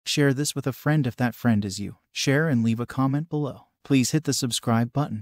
Share this with a friend if that friend is you. Share and leave a comment below. Please hit the subscribe button.